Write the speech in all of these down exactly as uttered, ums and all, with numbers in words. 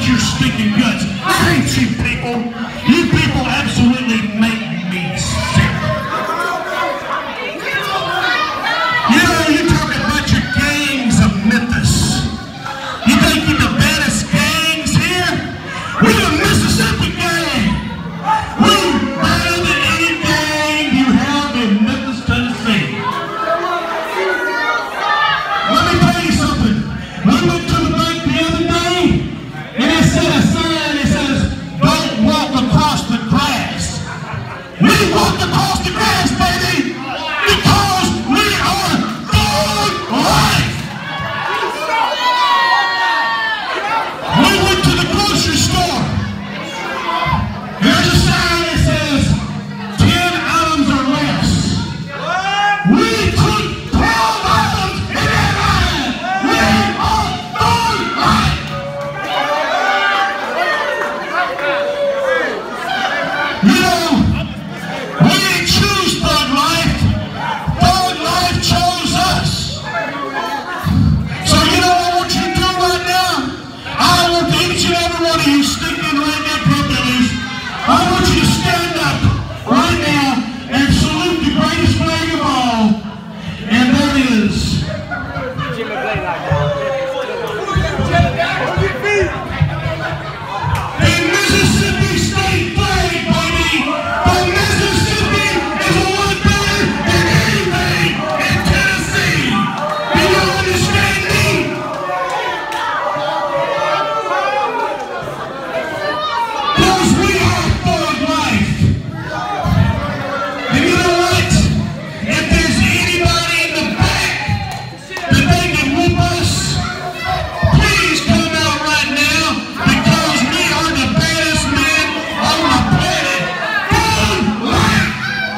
your stinking guts. I hate you people. You people absolutely make me sick. You know, you talk about your gangs of Memphis. You think you're the baddest gangs here? We're the Mississippi gang. We're better than any gang you have in Memphis, Tennessee. Let me tell you something. We went to the bank the other day, and it said a sign that says, "Don't walk across the grass." We walked across the grass, baby, because we are Thug Life. We went to the grocery store. There's a sign that says ten items or less. We took twelve items in that line. We are Thug Life. You know, we didn't choose Thug Life. Thug Life chose us. So you know what I want you to do right now? I want each and every one of you stinking redneck hillbillies, I want you to stand up right now and salute the greatest flag of all, and that is the Mississippi State flag, baby. The Mississippi is a lot better than anything in Tennessee. Do you understand me? Because we are Thug Life. And you know what? If there's anybody in the back that they can whoop us, please come out right now, because we are the baddest men on the planet. Thug Life.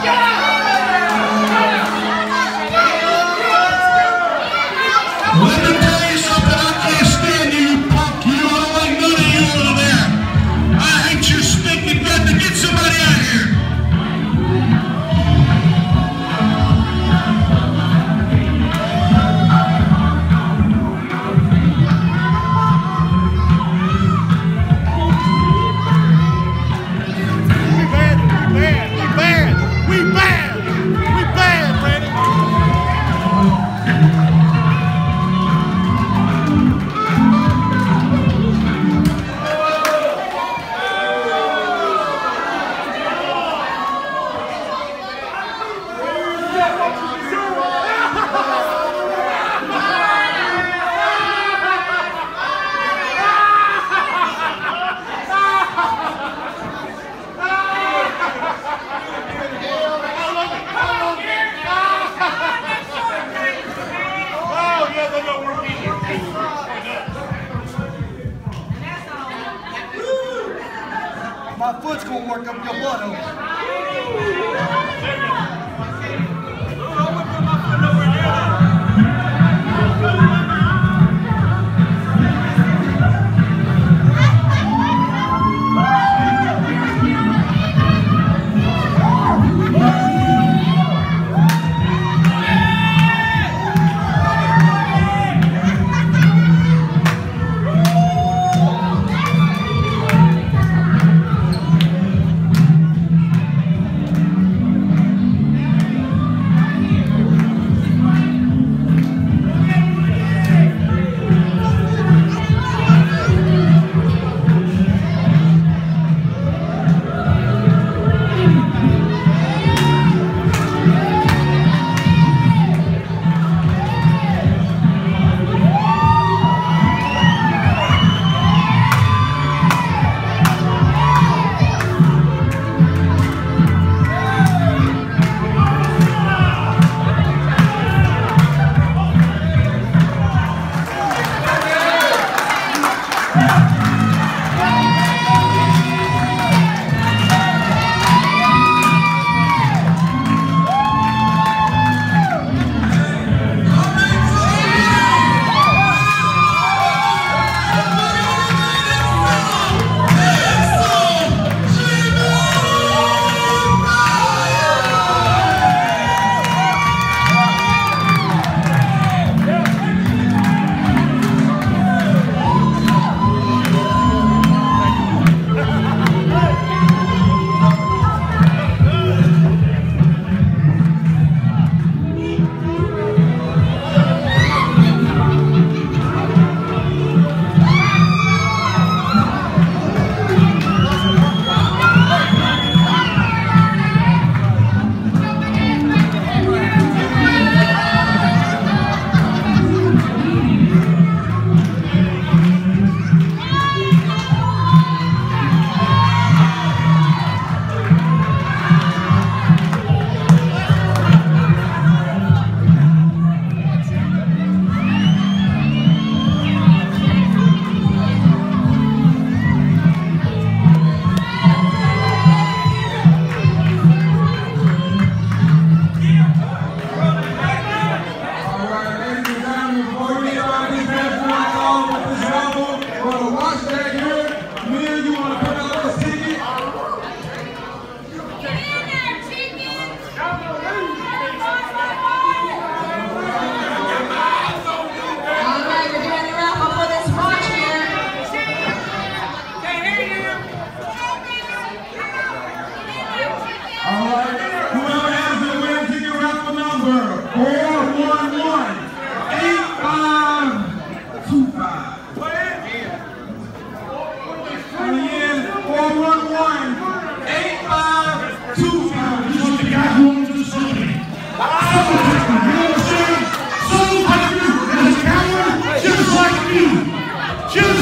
Let me tell you something. I can't stand you, you punk. You know, I don't like none of you over there. I hate your stinking gut. To get somebody out here. We bad, we bad, we bad, we bad, Brady. Oh, yeah, they don't work either. My foot's gonna work up your butt over.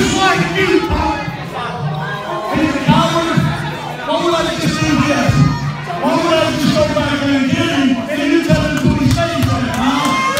just like you, Pop. And you think, why would I just do this? Why would I just go back there and get him and you tell him to do what he says he's going to do?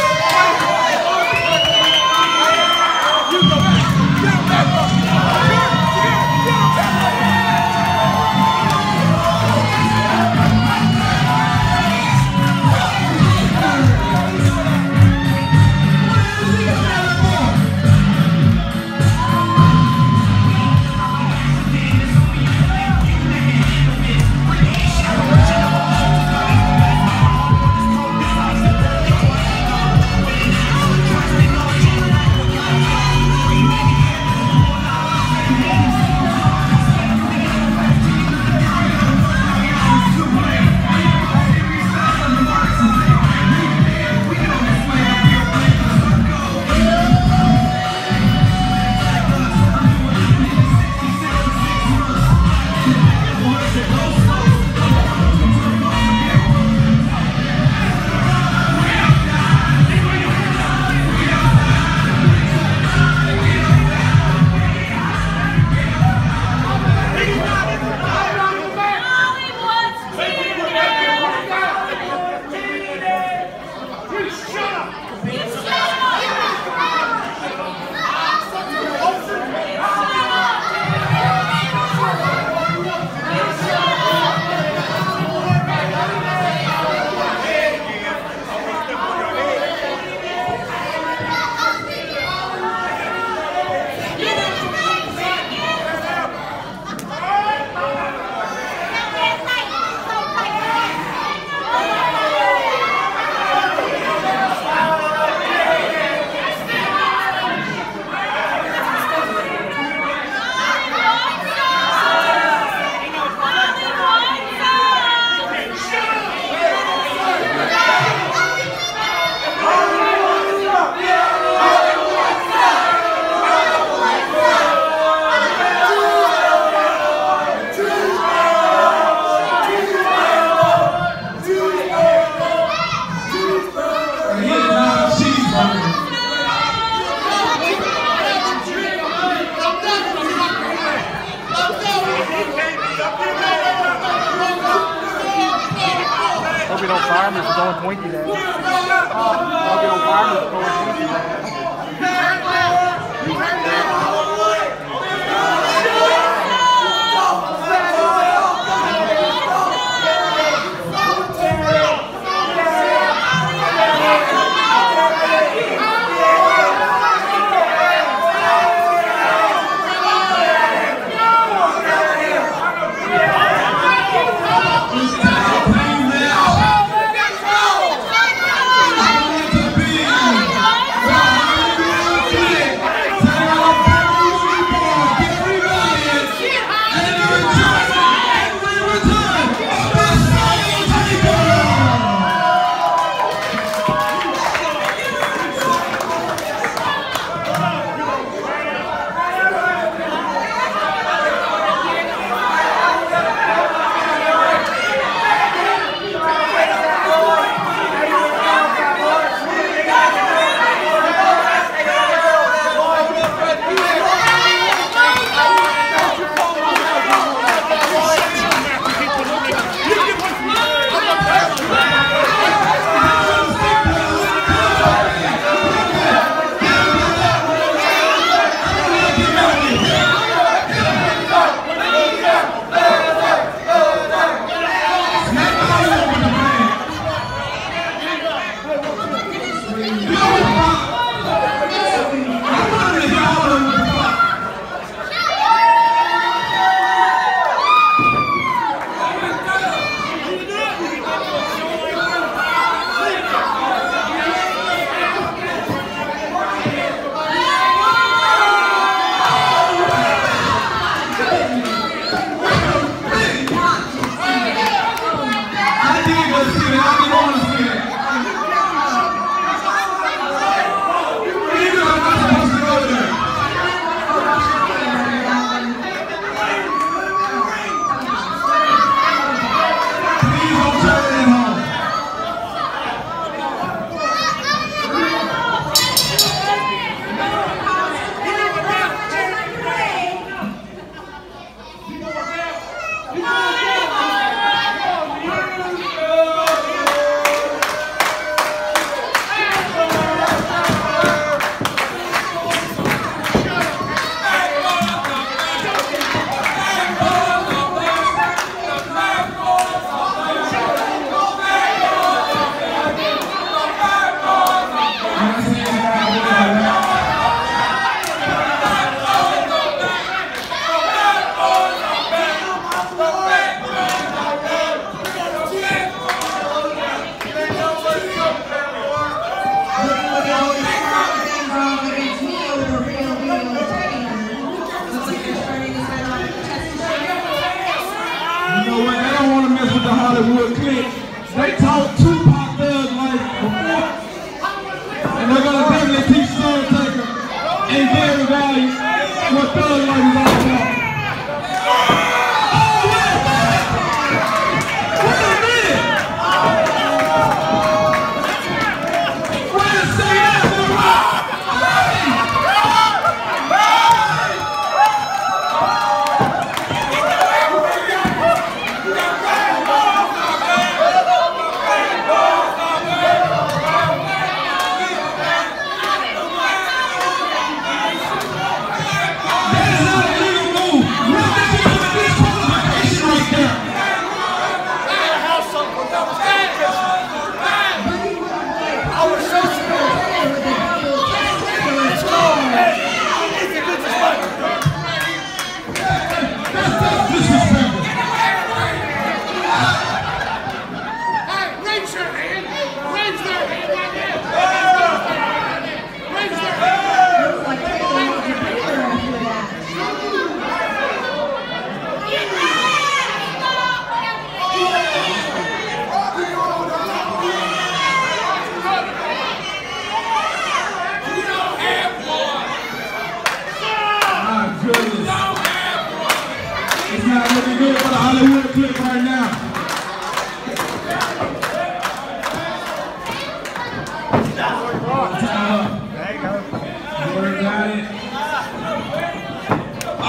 Hope you don't fire me for going Twinkie Day. Hope you don't fire me for going Twinkie Day. Thank you. what? They don't want to mess with the Hollywood clique. They taught Tupac Thug Life before. And they're going to definitely teach Soul Taker and Gary Valley what Thug Life is all about. Oh, wait a minute! Wait a minute! Wait a second! It's not looking good for the Hollywood clique right now. There you go. Word got it. Oh,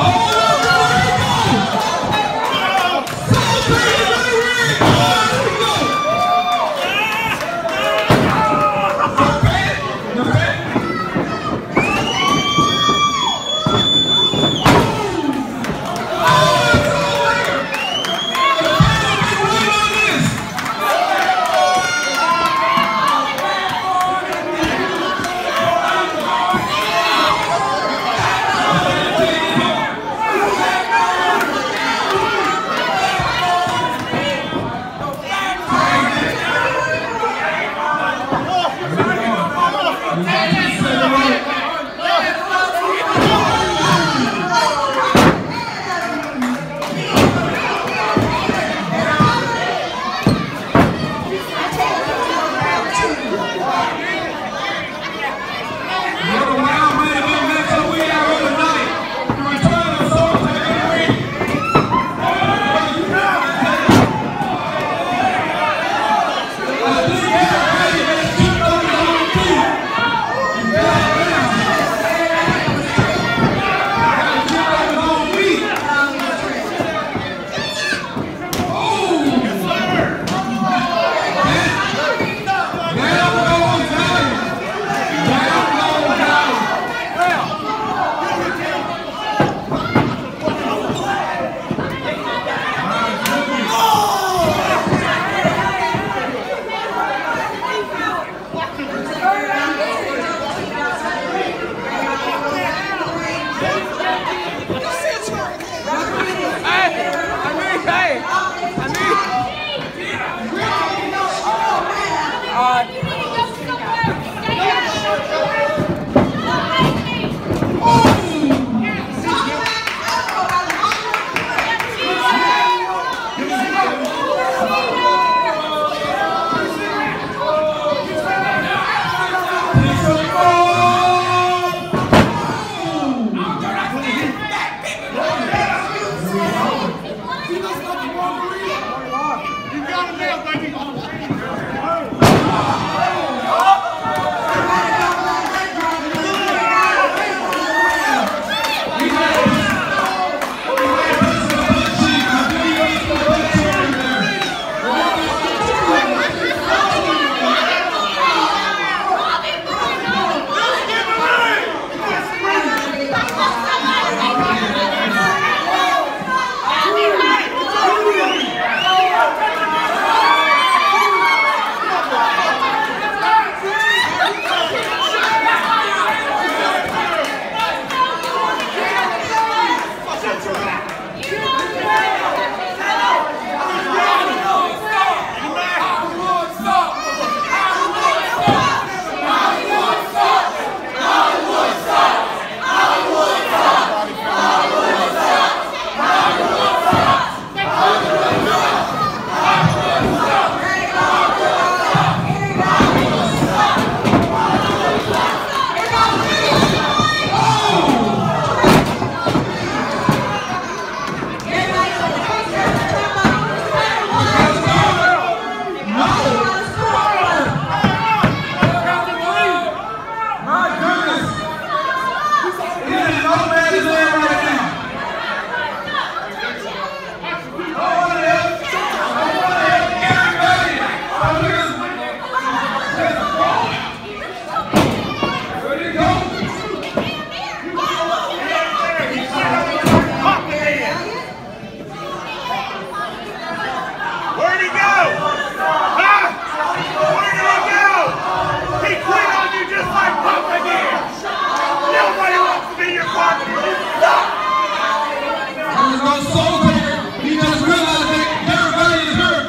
Soul Taker, he just realized that Darren Valiant is hurt.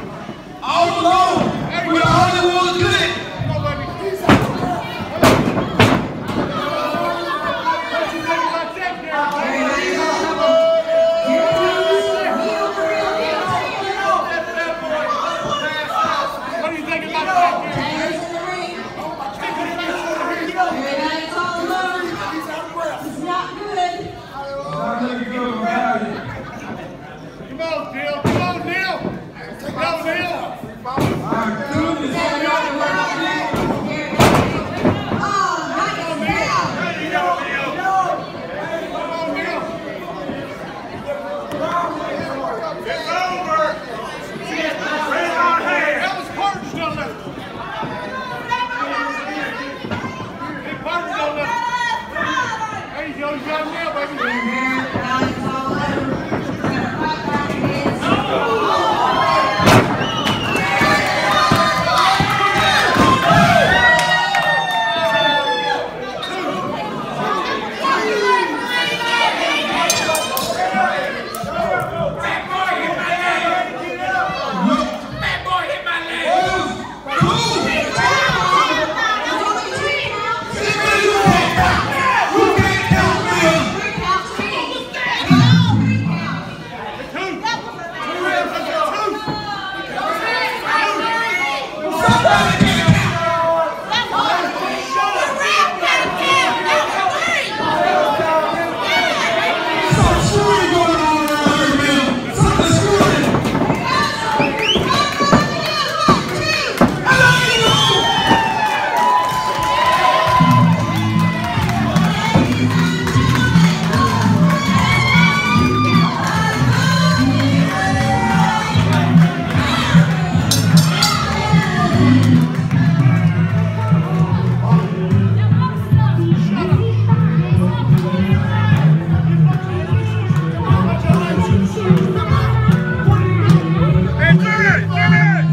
All alone with Hollywood Click.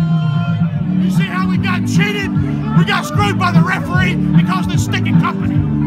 By the referee because they're sticking company.